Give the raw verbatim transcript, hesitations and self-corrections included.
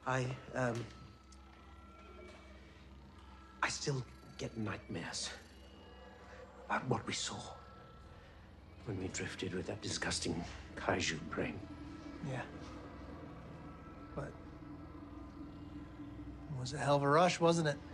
I, um... I still get nightmares about what we saw when we drifted with that disgusting kaiju brain. Yeah. But it was a hell of a rush, wasn't it?